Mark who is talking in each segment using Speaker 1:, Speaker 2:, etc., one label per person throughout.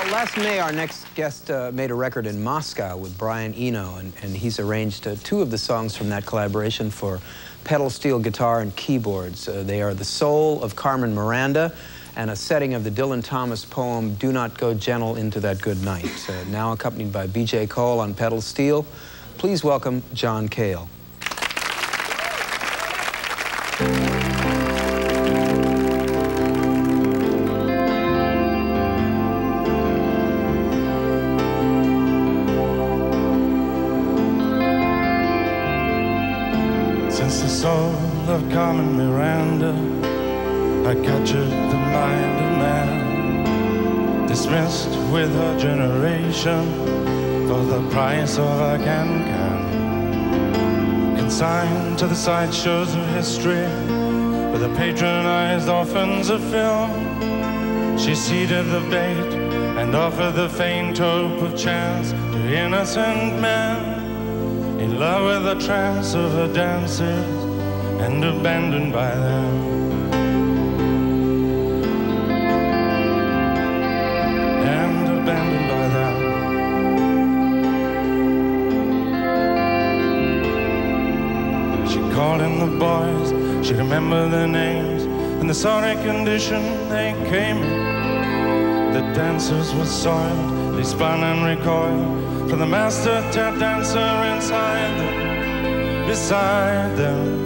Speaker 1: Last May, our next guest made a record in Moscow with Brian Eno, and he's arranged two of the songs from that collaboration for pedal steel guitar and keyboards. They are the soul of Carmen Miranda and a setting of the Dylan Thomas poem, Do Not Go Gentle Into That Good Night. Now accompanied by B.J. Cole on pedal steel, please welcome John Cale.
Speaker 2: Since the soul of Carmen Miranda had captured the mind of man, dismissed with her generation for the price of a can-can, consigned to the sideshows of history for the patronized orphans of film, she ceded the bait and offered the faint hope of chance to innocent men, in love with the trance of her dancers and abandoned by them. And abandoned by them. She called in the boys, she remembered their names and the sorry condition they came in. The dancers were soiled, they spun and recoiled from the master tap dancer inside them, beside them.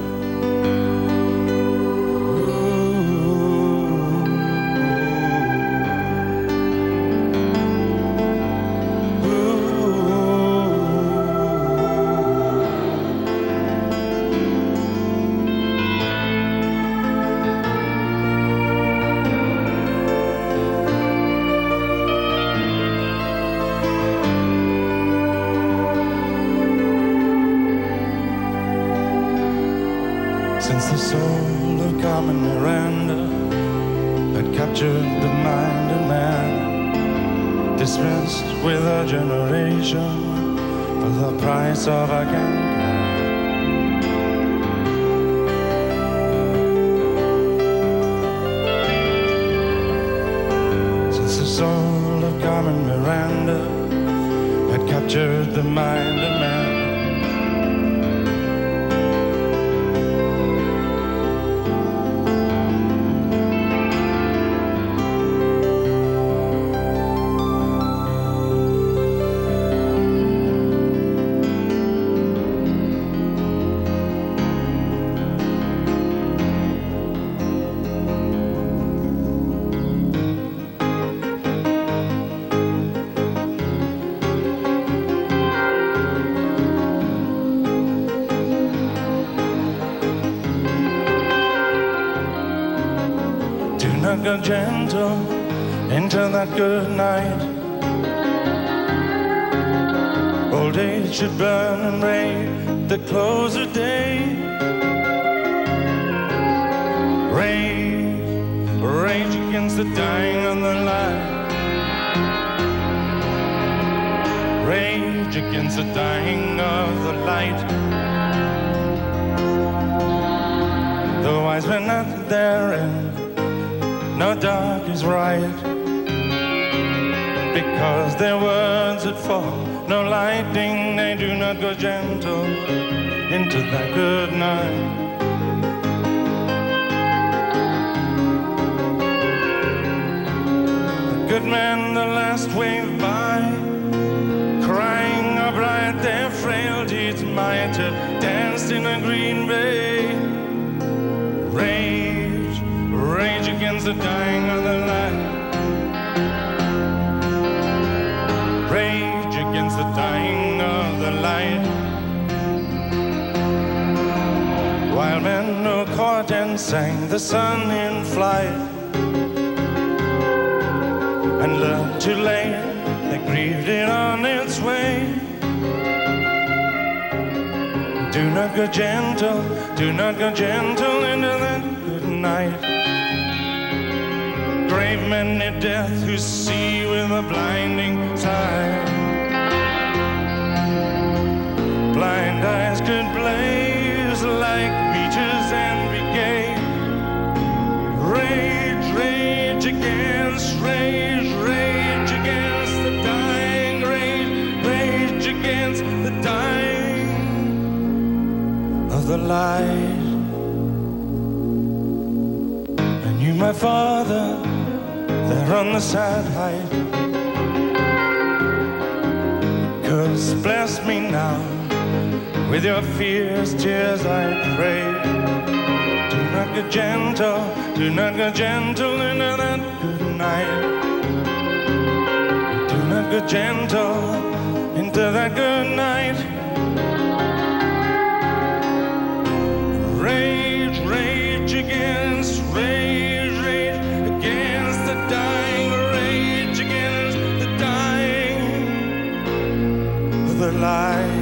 Speaker 2: Since the soul of Carmen Miranda had captured the mind of man, dismissed with a generation for the price of a can-can. Since the soul of Carmen Miranda had captured the mind of man, go gentle into that good night. Old age should burn and rave the close of day. Rage, rage against the dying of the light. Rage against the dying of the light. The wise men at their end, no dark is right, because their words that fall, no lightning, they do not go gentle into that good night. The good men, the last wave by, crying upright their frail deeds might have danced in a green bay. Rage against the dying of the light. Rage against the dying of the light. Wild men no caught and sang the sun in flight, and learned too late they grieved it on its way. Do not go gentle, do not go gentle into that good night. Brave men near death who see with a blinding sight. Blind eyes could blaze like beaches and be gay. Rage, rage against, rage, rage against. my father there on the sad height. 'Cause bless me now with your fierce tears, I pray. Do not get gentle, do not get gentle into that good night. Do not get gentle into that good night. Rage, rage against, rage, rage against the dying, rage against the dying of the light.